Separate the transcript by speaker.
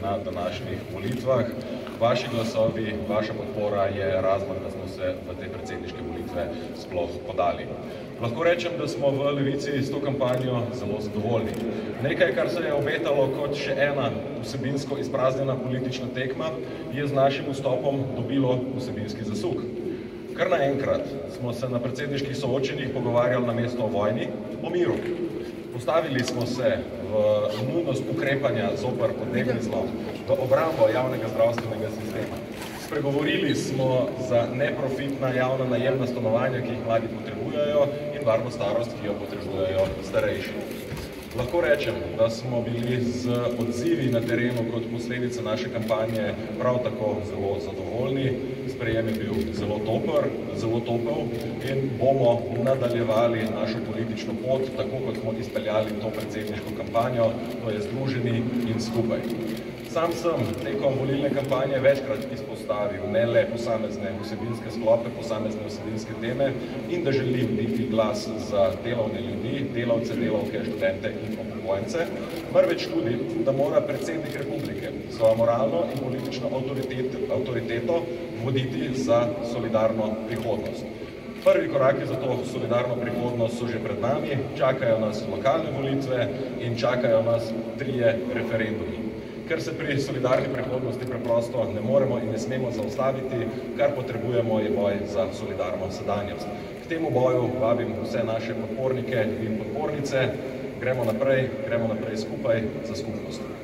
Speaker 1: na današnjih volitvah. Vaši glasovi, vaša podpora je razlog, da smo se v te predsedniške volitve sploh podali. Lahko rečem, da smo v Levici s to kampanjo zelo zadovoljni. Nekaj, kar se je obetalo kot še ena vsebinsko izpraznjena politična tekma, je z našim vstopom dobilo vsebinski zasuk. Kar naenkrat smo se na predsedniških soočenjih pogovarjali namesto o vojni, o miru. Postavili smo se v nujnost ukrepanja zoper podnebni zlom, v obrambo javnega zdravstvenega sistema. Spregovorili smo za neprofitna javna najemna stanovanja, ki jih mladi potrebujejo, in varno starost, ki jo potrebujejo starejši. Lahko rečem, da smo bili z odzivi na terenu kot posledica naše kampanje prav tako zelo zadovoljni. Sprejem je bil zelo topel in bomo nadaljevali našo politično pot, tako kot smo izpeljali to predsedniško kampanjo, to je združeni in skupaj. Sam sem tekom volilne kampanje večkrat izpostavil ne le posamezne vsebinske sklope, posamezne vsebinske teme in da želim biti glas za delovne ljudi, delavce, delavke, študente in upokojence, marveč tudi, da mora predsednik republike svojo moralno in politično avtoriteto voditi za solidarno prihodnost. Prvi koraki za to solidarno prihodnost so že pred nami, čakajo nas lokalne volitve in čakajo nas 3 referendumi. Ker se pri solidarni prihodnosti preprosto ne moremo in ne smemo zaustaviti, kar potrebujemo je boj za solidarno sedanjost. K temu boju vabim vse naše podpornike in podpornice. Gremo naprej skupaj za skupnost.